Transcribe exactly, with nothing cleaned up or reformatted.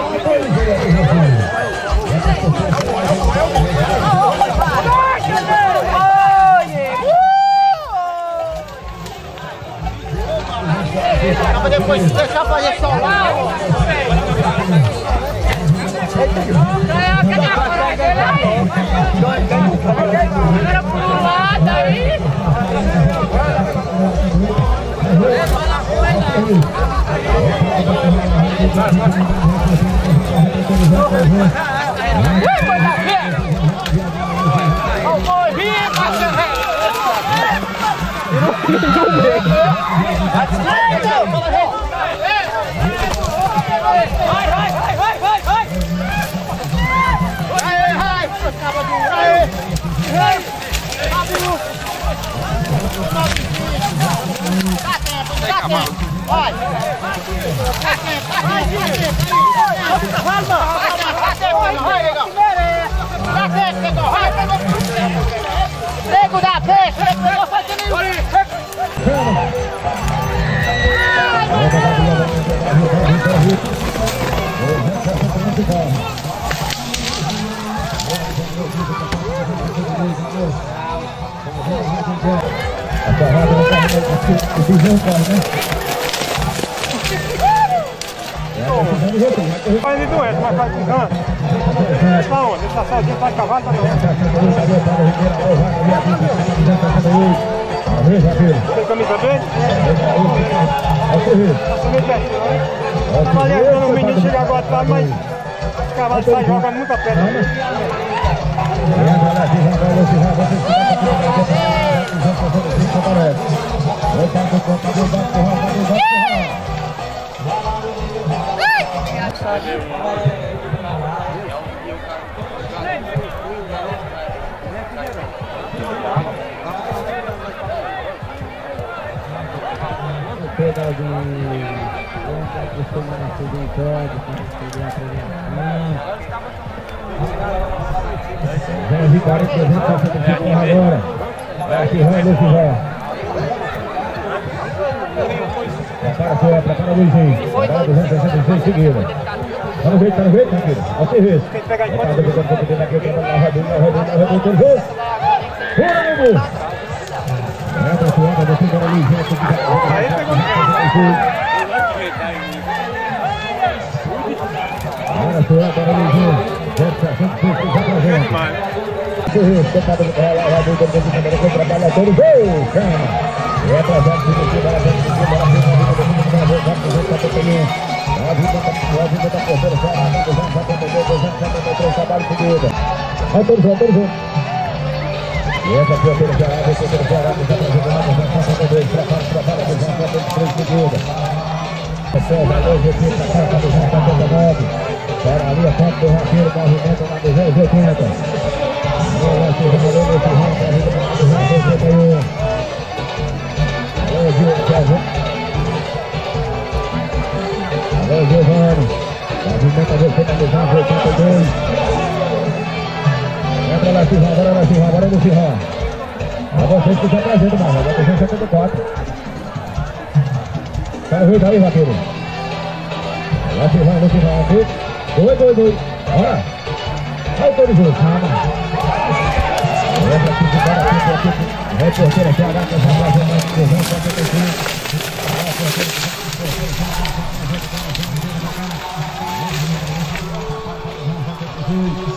Pra depois deixar fazer só lá, ó. Era pro lado aí. Mas ele doente, mas vai ficando. Ele tá onde? Ele tá sozinho, tá de cavalo, tá doente. Tem camisa verde? Tá meio pertinho, né? Tava ali ajudando o menino chegar agora atrás, mas os cavalos saem jogando muito a perna. Vamos de quarenta e dois agora. Aqui vai Lucifer. Prepara a sua, prepara o Luizinho. Prepara duzentos e sessenta e seis seguida. Tá no jeito, tá no jeito, tranquilo. Ó o serviço. Prepara o Luizinho aqui, vai lá, vai bem, vai bem, vai bem, todo jogo. Bora, meu irmão. Entra a sua, vai ficar o Luizinho aqui. Aí pegou o Bora a sua, bora o Luizinho. cento e sessenta e seis, já pra gente. Sorriso, tocado no carro, lá dentro do câmera, com trabalhadores, gol, chama. E é pra gente, se você vai lá dentro do câmera, a vida do mundo, vai ver, vai ver, vai ver, a vida da vida da porteira, já lá, duzentos e setenta e dois, duzentos e setenta e três, trabalho seguida. Vai todos juntos, todos juntos. E essa porteira já lá, porteira já lá, já pra jogar, duzentos e setenta e dois, prepara, prepara, duzentos e setenta e três, seguida. Observa, dois, oitenta, duzentos e setenta e nove. Para ali a ponta do raqueiro, movimento na duzentos e oitenta. Olha, se resolveu nesse ramo para a vida do duzentos e oitenta e um. Alô, Giovanni. Alô, Giovanni. Movimenta você para duzentos e oitenta e dois. Entra lá, Silvão, agora lá, Silvão, agora no Silvão. A vocês que estão trazendo, mano. Agora duzentos e setenta e quatro. Tá no jeito aí, vaqueiro. Lá, Silvão, no Silvão, aqui. Dois, dois, dois. Bora. Vai todos juntos. Essa aqui, bora aqui, aqui, aqui. Reporteira aqui, agora que essa frase é mais de duzentos e setenta e cinco. Reporteira